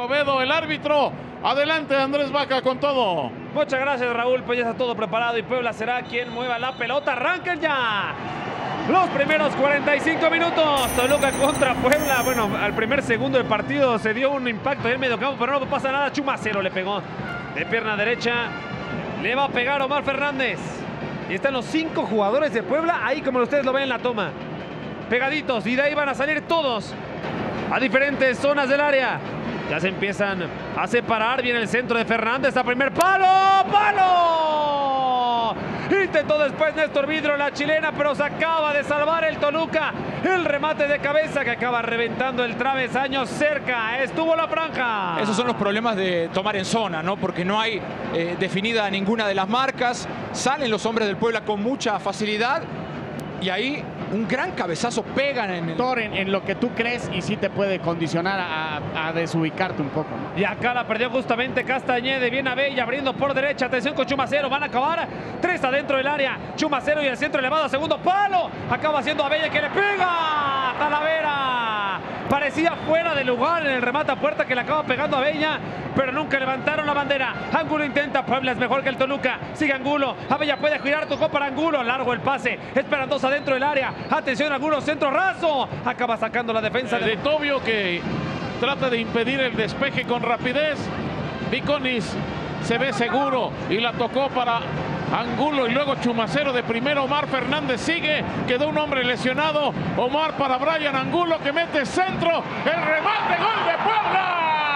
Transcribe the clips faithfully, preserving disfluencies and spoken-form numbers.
Escobedo, el árbitro. Adelante, Andrés Vaca, con todo. Muchas gracias, Raúl. Pues ya está todo preparado y Puebla será quien mueva la pelota. Arranquen ya los primeros cuarenta y cinco minutos. Toluca contra Puebla. Bueno, al primer segundo del partido se dio un impacto en el mediocampo, pero no pasa nada. Chumacero le pegó de pierna derecha. Le va a pegar Omar Fernández. Y están los cinco jugadores de Puebla ahí, como ustedes lo ven en la toma, pegaditos, y de ahí van a salir todos a diferentes zonas del área. Ya se empiezan a separar. Viene el centro de Fernández a primer palo. ¡Palo! Intentó después Néstor Vidrio la chilena, pero se acaba de salvar el Toluca. El remate de cabeza que acaba reventando el travesaño. Cerca estuvo la franja. Esos son los problemas de tomar en zona, ¿no? Porque no hay eh, definida ninguna de las marcas. Salen los hombres del Puebla con mucha facilidad. Y ahí un gran cabezazo pegan en el... En, en lo que tú crees, y sí te puede condicionar a, a desubicarte un poco, ¿no? Y acá la perdió justamente Castañede. Viene a Bella abriendo por derecha. Atención con Chumacero. Van a acabar tres adentro del área. Chumacero y el centro elevado a segundo palo. Acaba haciendo a Bella que le pega. Talavera. Parecía fuera de lugar en el remate a puerta que le acaba pegando a Bella, pero nunca levantaron la bandera. Angulo intenta. Puebla es mejor que el Toluca. Sigue Angulo. A Bella puede girar. Tocó para Angulo. Largo el pase. Esperan dos adentro del área. Atención, Angulo. Centro raso. Acaba sacando la defensa de, de Tobio, que trata de impedir el despeje con rapidez. Viconis se ve seguro y la tocó para Angulo, y luego Chumacero de primero. Omar Fernández sigue, quedó un hombre lesionado. Omar para Brian Angulo, que mete centro, el remate, gol de Puebla.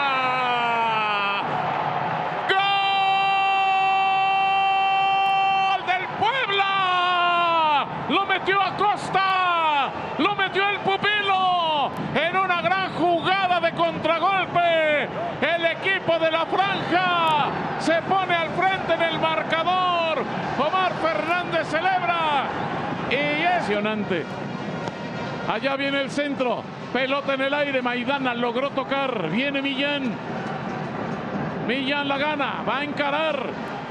¡Gol del Puebla! Lo metió Acosta, lo metió el pupilo en una gran jugada de contragolpe. El equipo de la franja se pone al frente en el marcador. Omar Fernández celebra y es impresionante. Allá viene el centro, pelota en el aire. Maidana logró tocar. Viene Millán. Millán la gana, va a encarar.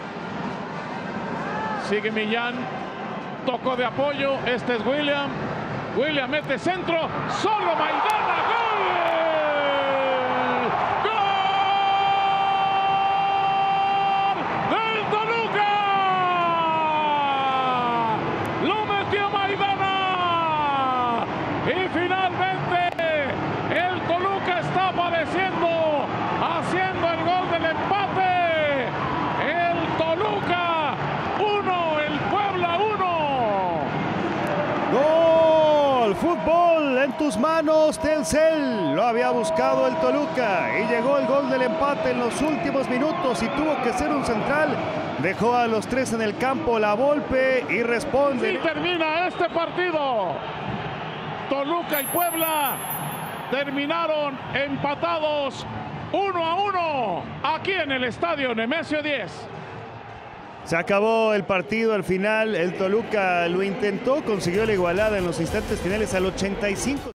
Sigue Millán. Tocó de apoyo. Este es William. William mete centro. Solo Maidana. ¡Gol! Y finalmente el Toluca está padeciendo, haciendo el gol del empate. El Toluca uno, el Puebla uno. Gol, fútbol en tus manos, Telcel. Lo había buscado el Toluca y llegó el gol del empate en los últimos minutos, y tuvo que ser un central. Dejó a los tres en el campo, la Volpe, y responde. Y termina este partido. Toluca y Puebla terminaron empatados uno a uno aquí en el estadio Nemesio diez. Se acabó el partido al final. El Toluca lo intentó, consiguió la igualada en los instantes finales al ochenta y cinco.